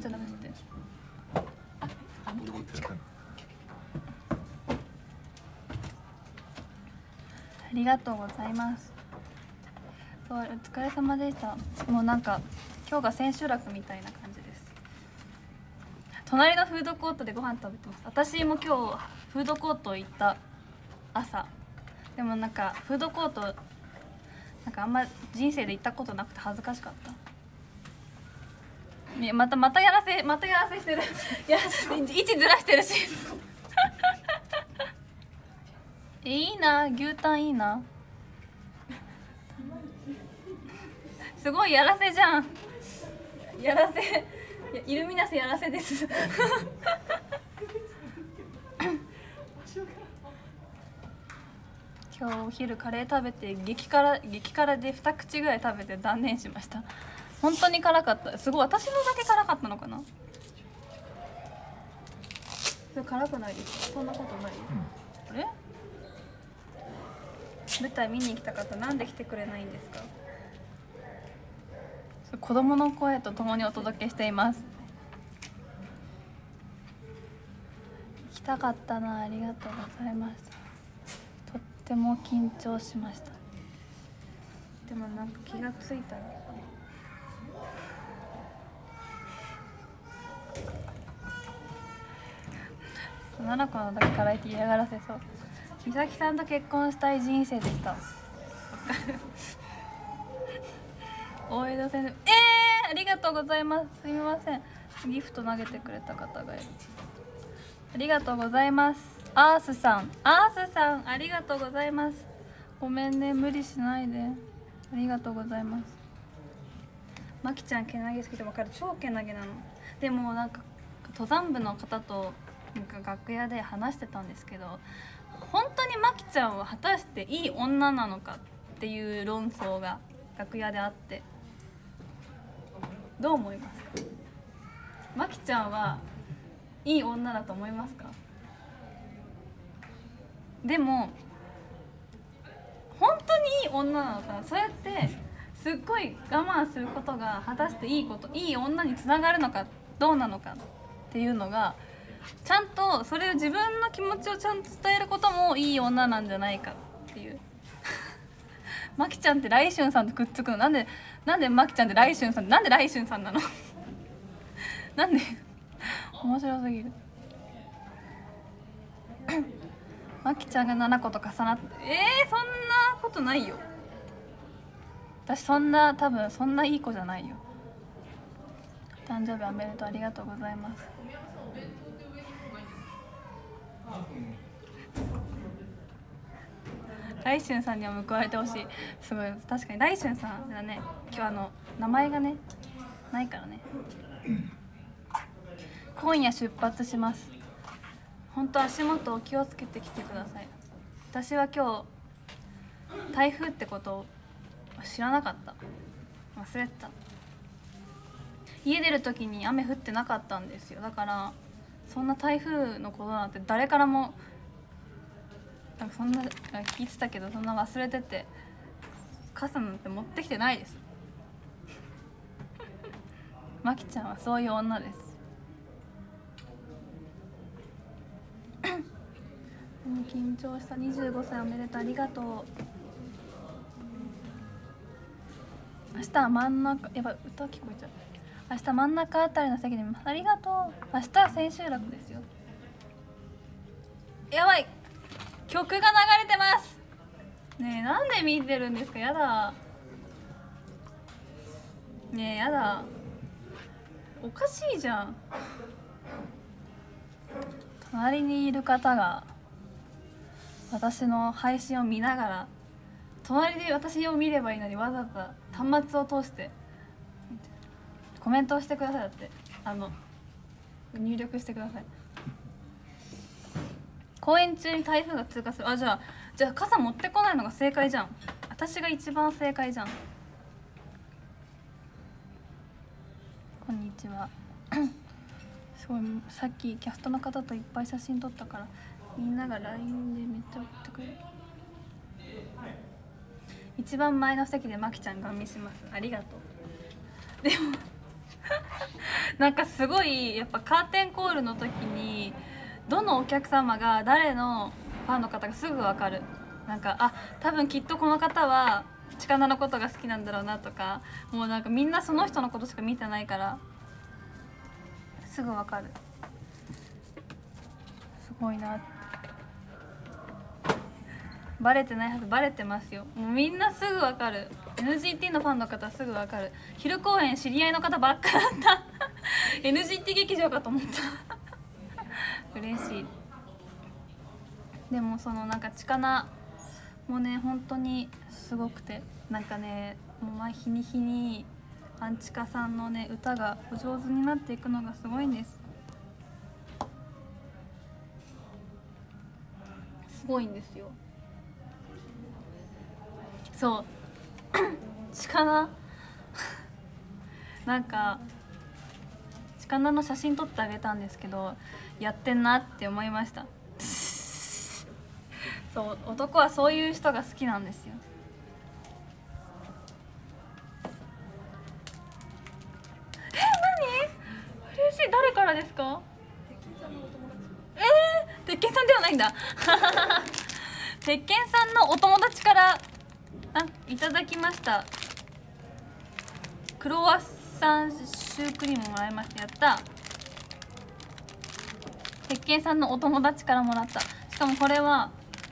ちゃダメだって。ありがとうございます。そう、お疲れ様でした。もうなんか今日が千秋楽みたいな感じです。隣のフードコートでご飯食べてます。私も今日フードコート行った朝。でもなんかフードコートなんかあんま人生で行ったことなくて恥ずかしかった。ね、またやらせしてる。いや、位置ずらしてるし。いいな、牛タンいいな。すごいやらせじゃん。やらせ、いや、イルミナスやらせです。今日お昼カレー食べて激辛で2口ぐらい食べて断念しました。本当に辛かった。すごい、私のだけ辛かったのかな。それ辛くないですか？そんなことない？あれ？舞台見に行きたかった。なんで来てくれないんですか？子供の声とともにお届けしています。行きたかったな。ありがとうございました。とっても緊張しました。でもなんか気がついたら女の子の時から言って嫌がらせそう。美咲さんと結婚したい人生でした。大江戸先生、ありがとうございます。すみません、ギフト投げてくれた方がいる。ありがとうございます。アースさんありがとうございます。ごめんね、無理しないで。ありがとうございます。まきちゃんけなげ好きで分かる。超けなげなの。でもなんか登山部の方となんか楽屋で話してたんですけど、本当にまきちゃんは果たしていい女なのかっていう論争が楽屋であって、どう思いますか？まきちゃんはいい女だと思いますか？でも本当にいい女なのかな。そうやってすっごい我慢することが果たしていい女につながるのかどうなのかっていうのが、ちゃんとそれを自分の気持ちをちゃんと伝えることもいい女なんじゃないかっていう。まきちゃんって来春さんとくっつくの。なんでまきちゃんって来春さん、なんで来春さんなの？なんで面白すぎる。まきちゃんが7個と重なって、そんなことないよ。私多分そんないい子じゃないよ。誕生日おめでとう。ありがとうございます。来春さんには報われてほしい。すごい、確かに来春さんだね。今日名前がねないからね。今夜出発します。本当足元を気をつけてきてください。私は今日台風ってことを知らなかった。忘れてた。家出る時に雨降ってなかったんですよ。だからそんな台風のことなんて誰からもなんかそんな聞いてたけど、そんな忘れてて傘なんて持ってきてないです。まきちゃんはそういう女です。緊張した。25歳おめでとう。ありがとう。明日は真ん中、やばい、歌聞こえちゃう。明日真ん中あたりの席で見ます。ありがとう。明日は千秋楽ですよ。やばい、曲が流れてます。ねえ、なんで見てるんですか？やだねえ、やだ、おかしいじゃん。隣にいる方が私の配信を見ながら、隣で私を見ればいいのにわざわざ端末を通してコメントをしてください。だって入力してください。公演中に台風が通過する。じゃあ傘持ってこないのが正解じゃん。私が一番正解じゃん。こんにちは。すごい、さっきキャストの方といっぱい写真撮ったから、みんなが LINE でめっちゃ送ってくれる。一番前の席でまきちゃんが見します。ありがとう。でもなんかすごいやっぱカーテンコールの時にどのお客様が誰のファンの方がすぐ分かる。なんか多分きっとこの方はチカナのことが好きなんだろうなとか、もうなんかみんなその人のことしか見てないからすぐ分かる。すごいな。バレてないはず。バレてますよ。もうみんなすぐ分かる。 NGT のファンの方すぐ分かる。昼公演知り合いの方ばっかだった。NGT 劇場かと思った嬉しい。でもそのなんかチカナもうね本当にすごくて、なんかねもう日に日にアンチカさんのね歌がお上手になっていくのがすごいんです。すごいんですよ。そうチカナなんかチカナの写真撮ってあげたんですけど、やってんなって思いましたそう男はそういう人が好きなんですよ。何嬉しい。誰からですか？鉄拳さんではないんだ鉄拳さんのお友達からいただきました。クロワッサンシュークリームもらいました。やった。鉄拳さんのお友達からもらった。しかもこれは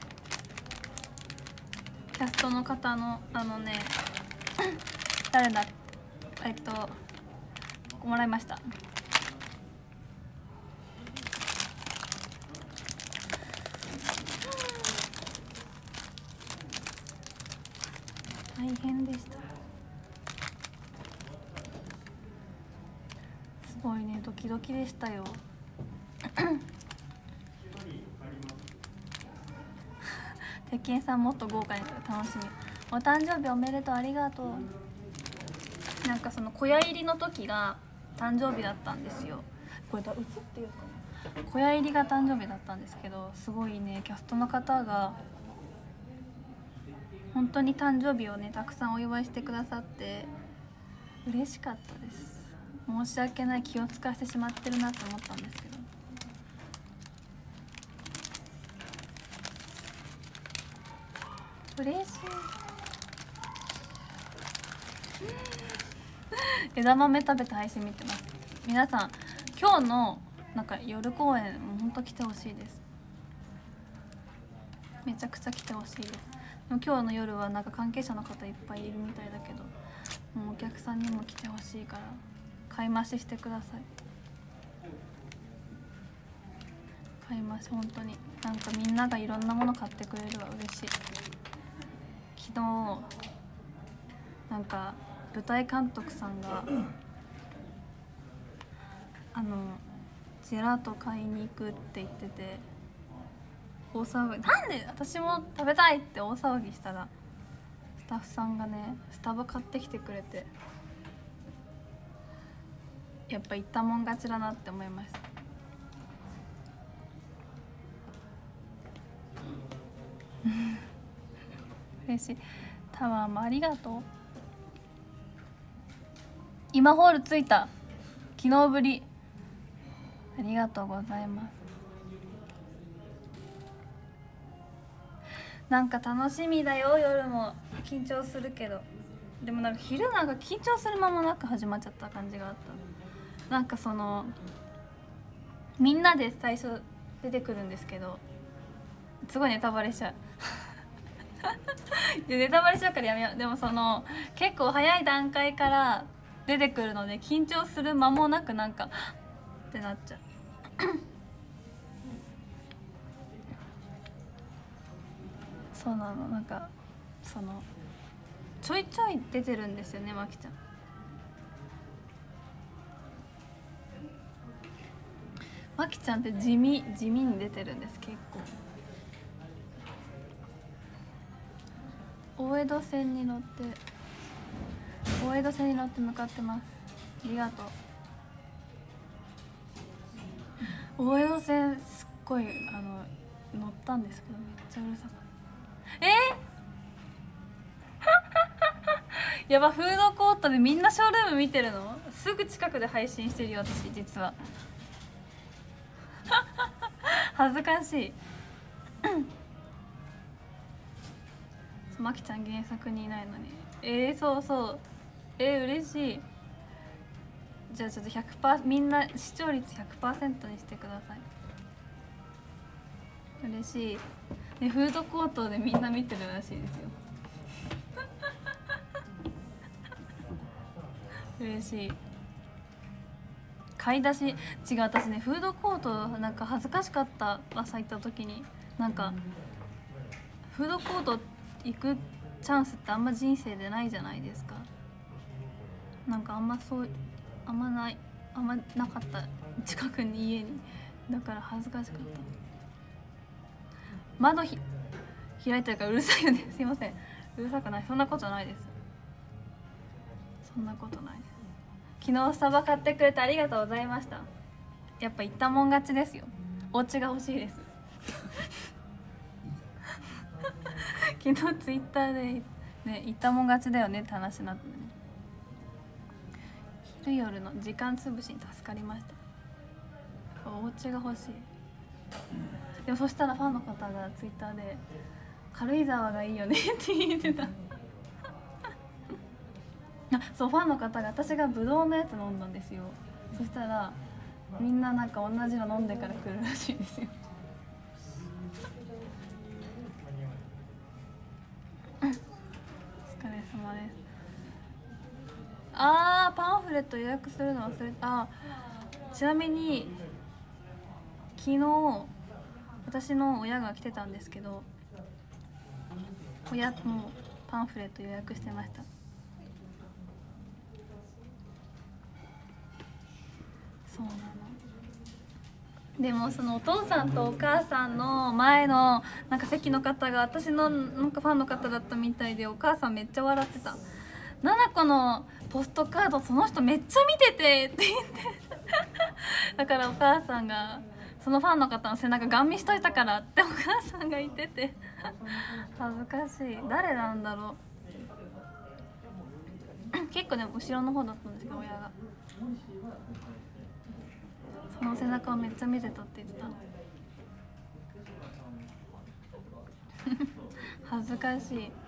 キャストの方の誰だもらいました。大変でした。すごいね、ドキドキでしたよ鉄拳さんもっと豪華に楽しみ。お誕生日おめでとう、ありがとう。なんかその小屋入りの時が誕生日だったんですよ。これ映っていうかな、小屋入りが誕生日だったんですけど、すごいねキャストの方が本当に誕生日をねたくさんお祝いしてくださって嬉しかったです。申し訳ない、気を使わせてしまってるなと思ったんですけど、嬉しい枝豆食べて配信見てます。皆さん今日のなんか夜公演もうほんと来てほしいです。めちゃくちゃ来てほしいです。でも今日の夜はなんか関係者の方いっぱいいるみたいだけど、もうお客さんにも来てほしいから買い増ししてください。買い増し、本当になんかみんながいろんなもの買ってくれるわ、嬉しい。昨日なんか舞台監督さんがジェラート買いに行くって言ってて大騒ぎ、なんで私も食べたいって大騒ぎしたらスタッフさんがねスタバ買ってきてくれて、やっぱ言ったもん勝ちだなって思いました。嬉しい。タワーもありがとう。今ホール着いた、昨日ぶり、ありがとうございます。なんか楽しみだよ。夜も緊張するけど、でもなんか昼なんか緊張する間もなく始まっちゃった感じがあった。なんかそのみんなで最初出てくるんですけど、すごいネタバレしちゃうネタバレしちゃうからやめよう。でもその結構早い段階から出てくるので緊張する間もなくなんかってなっちゃうそうなの。なんかそのちょいちょい出てるんですよね、まきちゃん。まきちゃんって地味に出てるんです。結構大江戸線に乗って向かってます。ありがとう。大江戸線すっごい乗ったんですけどめっちゃうるさかった。やば、フードコートでみんなショールーム見てるのすぐ近くで配信してるよ私実は恥ずかしいまきちゃん原作にいないのにそうそう嬉しい。じゃあちょっと100%みんな視聴率 100% にしてください。嬉しい、ね、フードコートでみんな見てるらしいですよ嬉しい。買い出し違う、私ねフードコートなんか恥ずかしかった。朝行った時になんかフードコート行くチャンスってあんま人生でないじゃないですか。なんかあんまなかった近くに家に。だから恥ずかしかった。窓開いてるからうるさいよねすいません。うるさくない、そんなことないです。そんなことないです。昨日スタバ買ってくれてありがとうございました。やっぱ行ったもん勝ちですよ。お家が欲しいです昨日ツイッターでね行ったもん勝ちだよねって話になってね、昼夜の時間つぶしに助かりました。お家が欲しい。でもそしたらファンの方がツイッターで「軽井沢がいいよね」って言ってたそう、ファンの方が私がブドウのやつ飲んだんですよ。そしたらみんななんか同じの飲んでから来るらしいですよお疲れ様です。パンフレット予約するの忘れた。ちなみに昨日私の親が来てたんですけど、親もパンフレット予約してました。そうなの。でもそのお父さんとお母さんの前のなんか席の方が私のなんかファンの方だったみたいで、お母さんめっちゃ笑ってた。ナナコのポストカードその人めっちゃ見ててって言ってだからお母さんがそのファンの方の背中ガン見しといたからってお母さんが言ってて恥ずかしい。誰なんだろう結構でも後ろの方だったんですけど、親がその背中をめっちゃ見てたって言ってた恥ずかしい。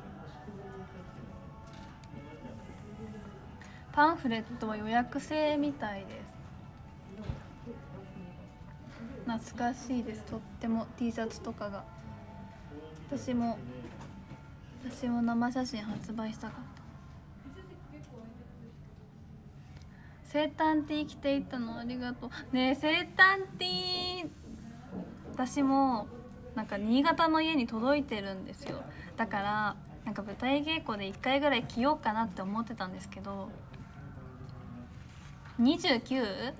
パンフレットは予約制みたいです。懐かしいです。とっても T シャツとかが。私も生写真発売したかった。生誕ティー着ていったのありがとうね。生誕ティー私もなんか新潟の家に届いてるんですよ。だからなんか舞台稽古で1回ぐらい着ようかなって思ってたんですけど、29?30?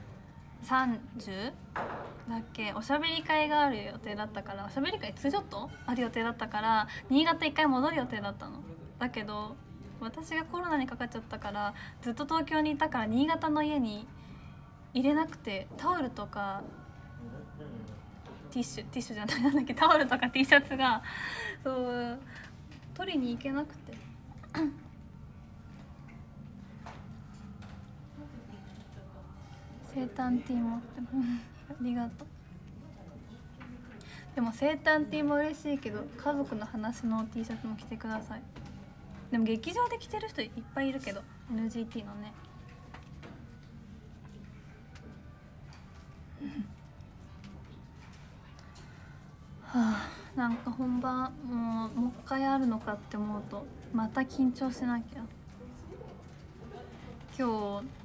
だっけ、おしゃべり会がある予定だったから、おしゃべり会ツーショットある予定だったから新潟1回戻る予定だったの。だけど私がコロナにかかっちゃったからずっと東京にいたから新潟の家に入れなくて、タオルとかティッシュじゃない、なんだっけ、タオルとか T シャツがそう取りに行けなくて生誕ティー持ってありがとう。でも生誕ティーも嬉しいけど家族の話の T シャツも着てください。でも劇場で着てる人いっぱいいるけど NGT のねはあ、なんか本番もう一回あるのかって思うとまた緊張しなきゃ。今日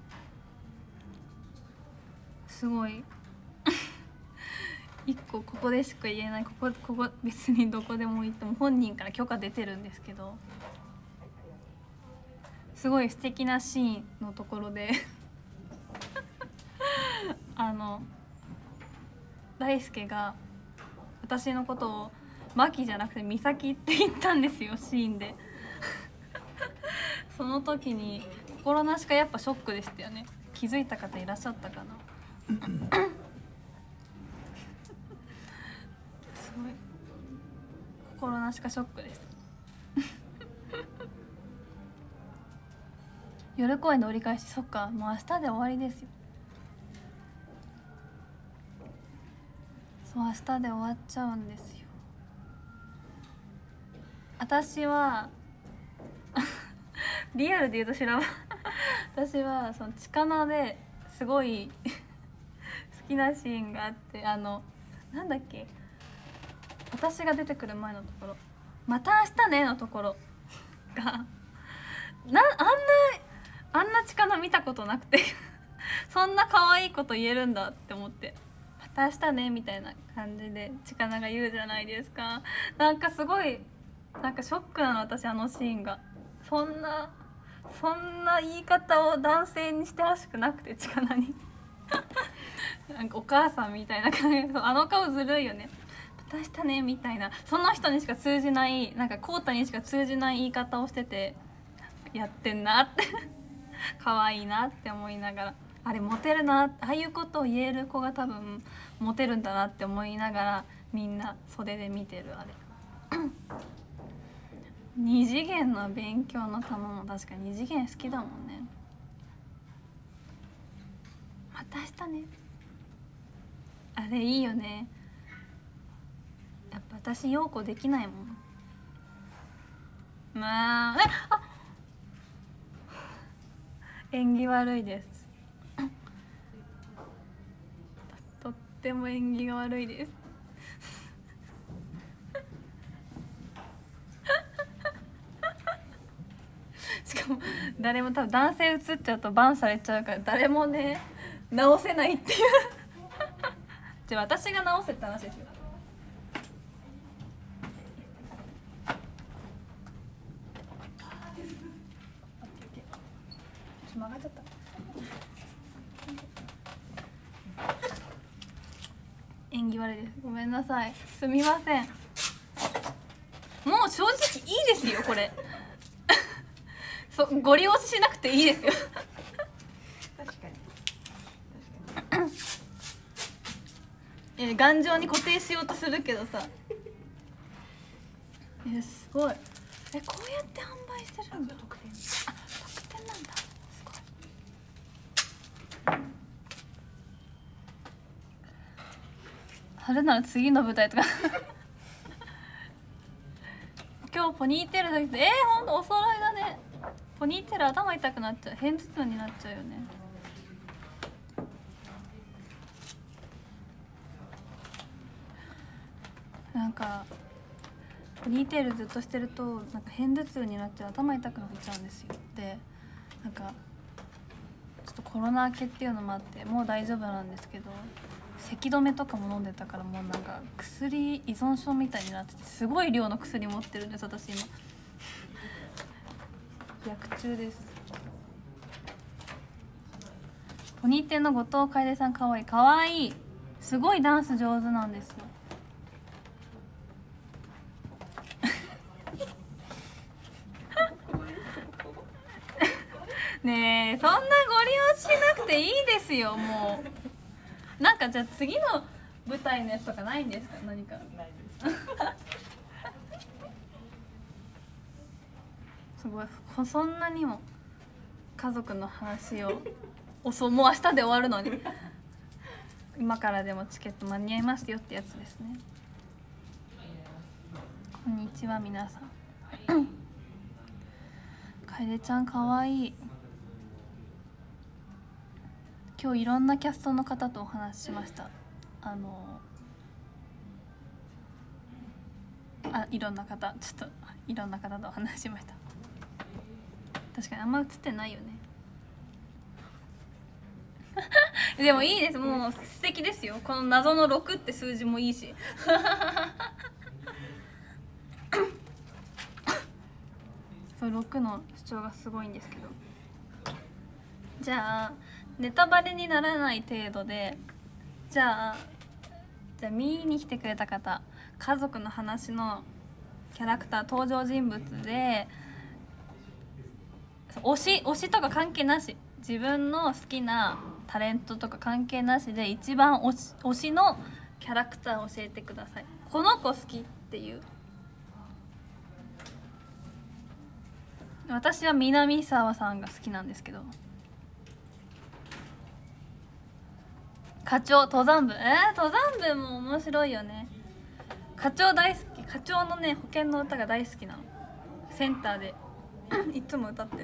すごい一個ここでしか言えない、ここ別にどこでもいいとも本人から許可出てるんですけど、すごい素敵なシーンのところで大輔が私のことをマキじゃなくてミサキって言ったんですよ、シーンでその時に心なしかやっぱショックでしたよね。気づいた方いらっしゃったかなすごい心なしかショックです夜公演で折り返し、そっか、もう明日で終わりですよ。そう、明日で終わっちゃうんですよ。私はリアルで言うと知らん私はそのチカナですごい好きなシーンがあって、なんだっけ、私が出てくる前のところ、また明日ねのところがあんなチカナ見たことなくてそんな可愛いこと言えるんだって思って、また明日ねみたいな感じでチカナが言うじゃないですか。なんかすごいなんかショックなの、私あのシーンが。そんな言い方を男性にしてほしくなくて、チカナになんかお母さんみたいな感じで、あの顔ずるいよね。また明日ねみたいな、その人にしか通じない、なんかコウタにしか通じない言い方をしてて、やってんなって可愛いなって思いながら、あれモテるな、ああいうことを言える子が多分モテるんだなって思いながら、みんな袖で見てるあれ二次元の勉強の玉も確かに二次元好きだもんね。また明日ね、あれいいよね。やっぱ私陽子できないもん。まあ縁起悪いですとっても縁起が悪いですしかも誰も多分男性映っちゃうとバンされちゃうから、誰もね直せないっていうじゃあ私が直せって話ですよ。曲がっちゃった。縁起悪いです、ごめんなさい、すみません。もう正直いいですよこれご利用しなくていいですよ確かに頑丈に固定しようとするけどさすごい。こうやって販売してるんだ。特典なんだ。すごい。春なら次の舞台とか今日ポニーテールだけど、ほんとお揃いだね。ポニーテール頭痛くなっちゃう、片頭痛になっちゃうよね。なんかポニーテールずっとしてるとなんか片頭痛になっちゃう、頭痛くなっちゃうんですよ。でなんかちょっとコロナ明けっていうのもあってもう大丈夫なんですけど、咳止めとかも飲んでたからもうなんか薬依存症みたいになってて、すごい量の薬持ってるんです私今薬中です。ポニーテールの後藤楓さんかわいい、かわいい、すごいダンス上手なんですよねえ、そんなご利用しなくていいですよ。もうなんかじゃあ次の舞台のやつとかないんですか？何かないですすごい、そんなにも家族の話をもう明日で終わるのに今からでもチケット間に合いますよってやつですね。こんにちは皆さん楓ちゃんかわいい。今日いろんなキャストの方とお話ししました。いろんな方とお話ししました。確かにあんま映ってないよねでもいいです、もう素敵ですよ。この謎の6って数字もいいしそう6の主張がすごいんですけど、じゃあネタバレにならない程度で、じゃあ見に来てくれた方、家族の話のキャラクター登場人物で推しとか関係なし、自分の好きなタレントとか関係なしで一番推しのキャラクターを教えてください。この子好きっていう私は南沢さんが好きなんですけど。課長登山部、登山部も面白いよね。課長大好き。課長のね保険の歌が大好きなの。センターでいつも歌ってる。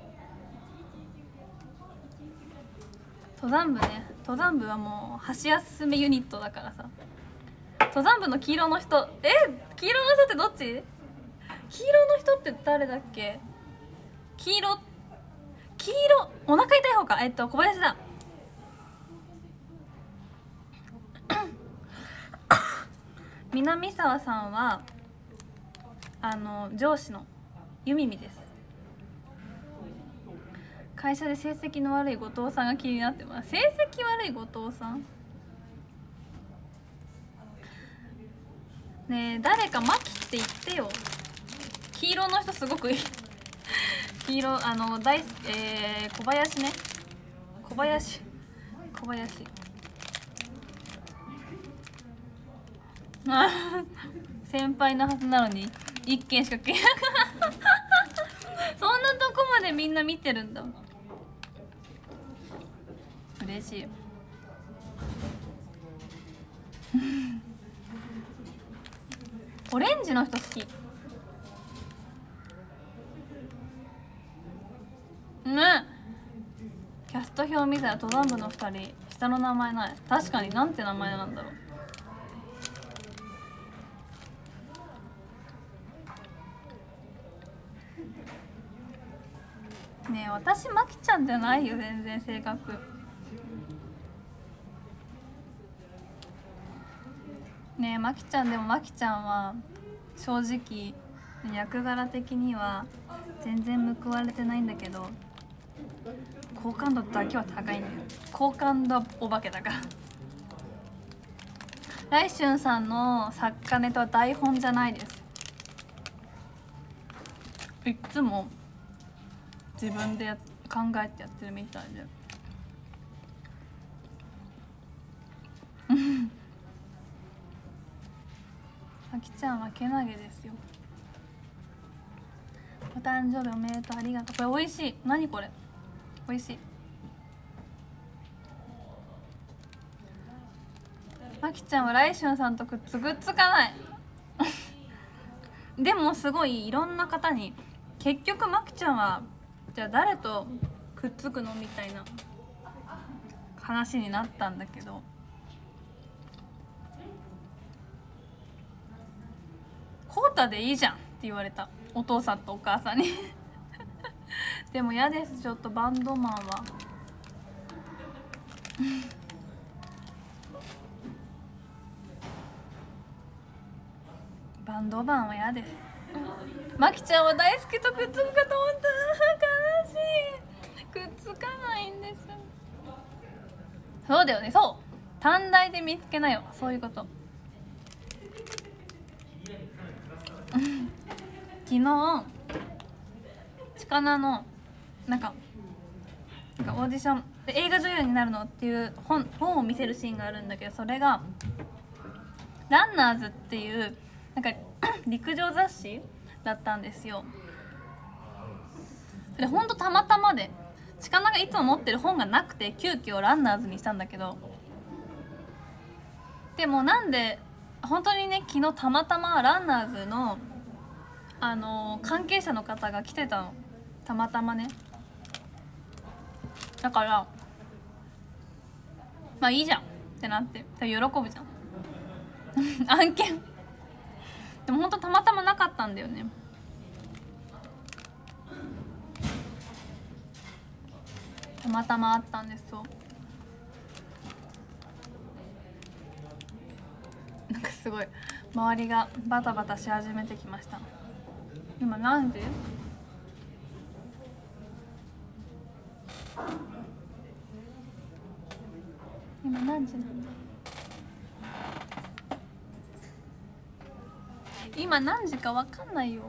登山部ね、登山部はもう箸休めユニットだからさ。登山部の黄色の人、黄色の人ってどっち？黄色の人って誰だっけ？黄色お腹痛い方か。小林だ。南沢さんは上司のゆみみです。会社で成績の悪い後藤さんが気になってます。成績悪い後藤さんねえ、誰かマキって言ってよ。黄色の人すごくいい黄色大好き。小林ね。小林先輩のはずなのに1件しか契約そんなとこまでみんな見てるんだ。嬉しいオレンジの人好き。キャスト表見たら登山部の2人下の名前ない。確かに、なんて名前なんだろうね。え私マキちゃんじゃないよ全然性格。ねえマキちゃんでもマキちゃんは正直役柄的には全然報われてないんだけど、好感度だけは高いんだよ。好感度お化けだから来春さんの作家ネタは台本じゃないです。いっつも自分で考えてやってるみたいであきちゃんはけなげですよ。お誕生日おめでとう、ありがとう。これ美味しい。何これ、美味しい。あきちゃんは来春さんとくっつかないでもすごいいろんな方に結局まきちゃんはじゃあ誰とくっつくのみたいな話になったんだけど、コータでいいじゃんって言われた、お父さんとお母さんにでも嫌です、ちょっとバンドマンはバンドマンは嫌です。まきちゃんは大好きとくっつくかと思った悲しい。くっつかないんです。そうだよね、そう短大で見つけなよ、そういうこと昨日チカナのなんかオーディションで映画女優になるのっていう本を見せるシーンがあるんだけど、それがランナーズっていうなんか陸上雑誌だったんですよ。でほんとたまたまでチカナがいつも持ってる本がなくて急遽ランナーズにしたんだけど、でもなんで本当にね昨日たまたまランナーズの関係者の方が来てたの、たまたまね。だからまあいいじゃんってなって喜ぶじゃん案件でもほんとたまたまなかったんだよね。たまたまあったんです。そうなんかすごい周りがバタバタし始めてきました。今何時？今何時なんだ？今何時か分かんないよ。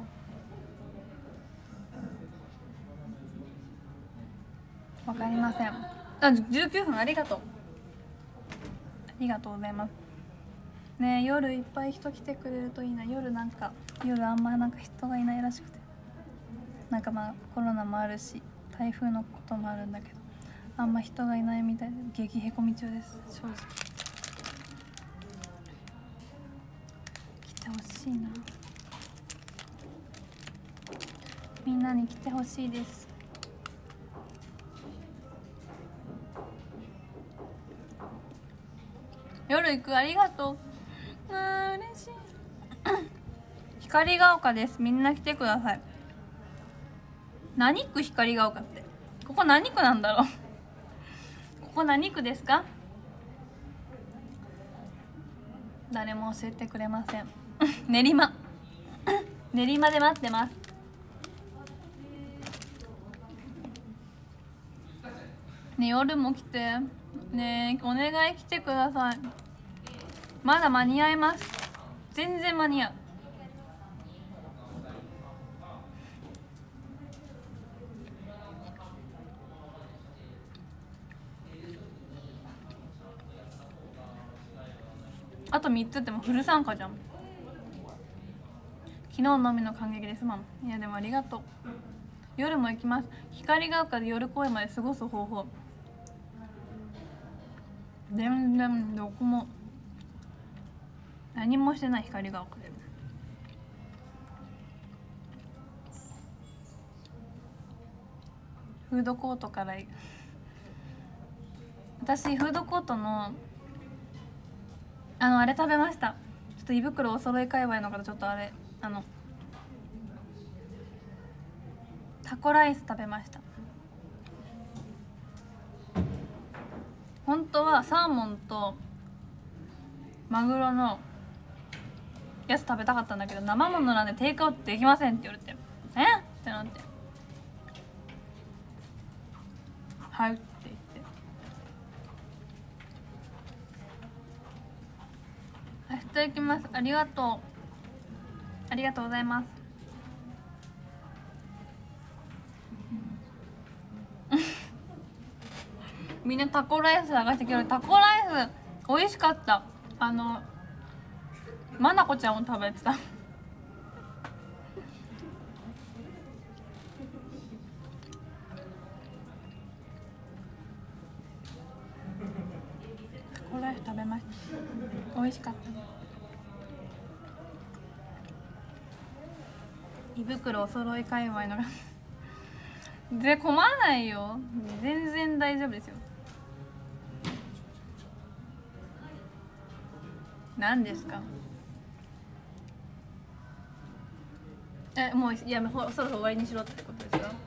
分かりません。19分ありがとう。ありがとうございます。ねえ夜いっぱい人来てくれるといいな。夜あんまなんか人がいないらしくてなんかまあコロナもあるし台風のこともあるんだけど、あんま人がいないみたいで激へこみ中です。正直来てほしいな、みんなに来てほしいです。夜行く、ありがとう。嬉しい光が丘です、みんな来てください。何区光が丘って、ここ何区なんだろうここ何区ですか？誰も教えてくれません練馬練馬で待ってます。ね、夜も来てね、お願い来てください。まだ間に合います、全然間に合う。あと3つってもフル参加じゃん。昨日のみの感激ですまん。いやでもありがとう。夜も行きます。光が丘で夜公演まで過ごす方法、全然どこも何もしてない。光が丘でフードコートから私フードコートのあれ食べました。ちょっと胃袋お揃い界隈の方、ちょっとあれタコライス食べました。本当はサーモンとマグロのやつ食べたかったんだけど、生ものなんでテイクアウトできませんって言われて、ってなって、はいって言って、明日行きます。ありがとう、ありがとうございますみんなタコライス探してきてる。タコライス美味しかった。まなこちゃんを食べてたタコライス食べました。美味しかった。胃袋お揃い界隈ので困らないよ、全然大丈夫ですよ。何ですか？もういやそろそろ終わりにしろってことですか？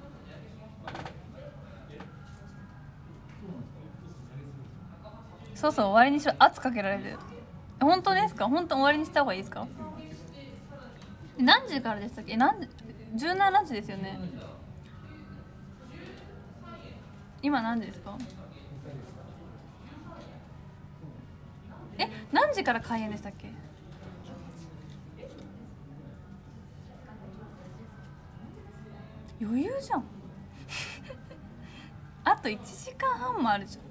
そうそう終わりにしろ、圧かけられる。本当ですか？本当終わりにした方がいいですか？何時からでしたっけ？17時ですよね。今何時ですか？何時から開演でしたっけ？余裕じゃんあと1時間半もあるじ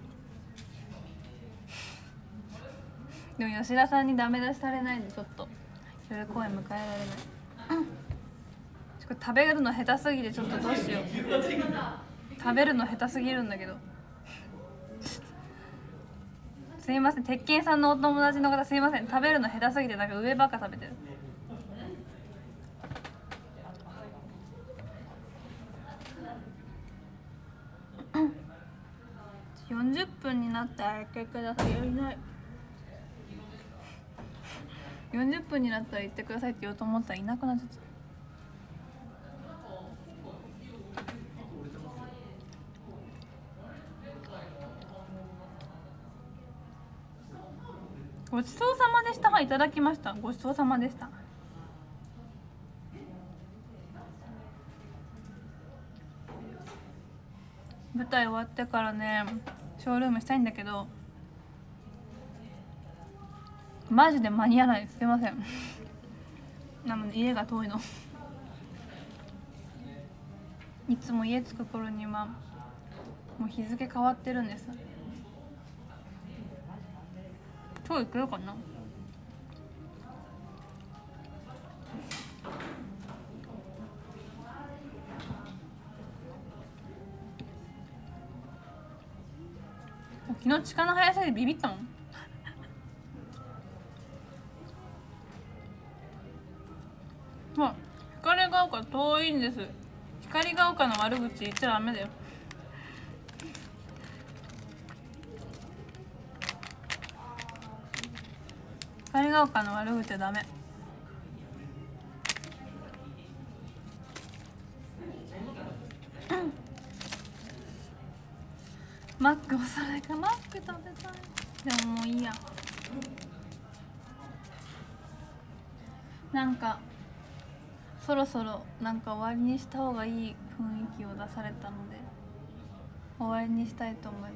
ゃん。でも吉田さんにダメ出しされないんでちょっと夜公演迎えられないこれ食べるの下手すぎてちょっとどうしよう。食べるの下手すぎるんだけどすいません、鉄拳さんのお友達の方すいません、食べるの下手すぎてなんか上ばっか食べてる40分になってあげてください。やりない40分になったら言ってくださいって言おうと思ったらいなくなっちゃった。ごちそうさまでした。はい、いただきました。ごちそうさまでした。舞台終わってからねショールームしたいんだけどマジで間に合わないです。すいませんなので家が遠いのいつも家着く頃にはもう日付変わってるんです。今日行けるかな。 昨日力の速さでビビったもん。ほら光が丘遠いんです。光が丘の悪口言っちゃダメだよ。光が丘の悪口はダメ。マックおそれか。マック食べたい。でももういいや。なんかそろそろなんか終わりにした方がいい雰囲気を出されたので終わりにしたいと思います。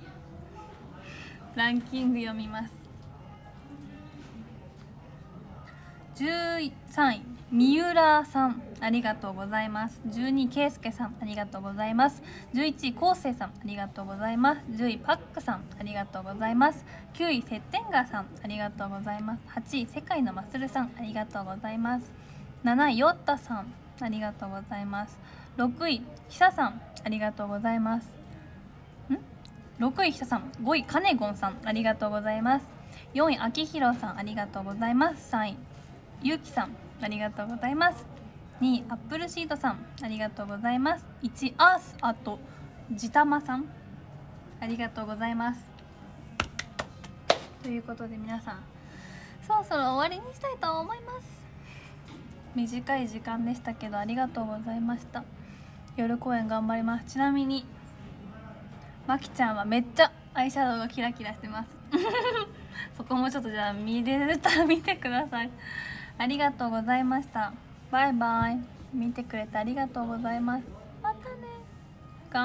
ランキング読みます。13位三浦さんありがとうございます。12位圭介さんありがとうございます。11位昴生さんありがとうございます。10位パックさんありがとうございます。9位セッテンガーさんありがとうございます。8位世界のマスルさんありがとうございます。7位ヨッタさんありがとうございます。6位ひささんありがとうございます。6位ひささん。5位カネゴンさんありがとうございます。4位あきひろさんありがとうございます。3位ゆうきさんありがとうございます。2位アップルシートさんありがとうございます。1位アースあとじたまさんありがとうございます。ということで皆さんそろそろ終わりにしたいと思います。短い時間でしたけどありがとうございました。夜公演頑張ります。ちなみにまきちゃんはめっちゃアイシャドウがキラキラしてますそこもちょっとじゃあ見れたら見てください。ありがとうございました。バイバイ。見てくれてありがとうございます。